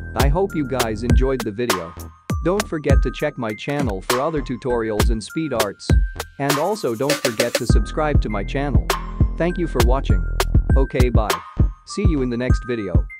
I hope you guys enjoyed the video. Don't forget to check my channel for other tutorials in speed arts. And also don't forget to subscribe to my channel. Thank you for watching. Okay, bye. See you in the next video.